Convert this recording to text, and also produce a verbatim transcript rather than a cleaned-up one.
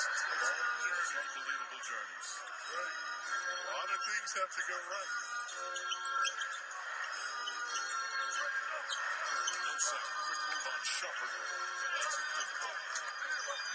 Unbelievable journeys. Right. A lot of things have to go right. Millsap, quick move on Shepard. That's a difficult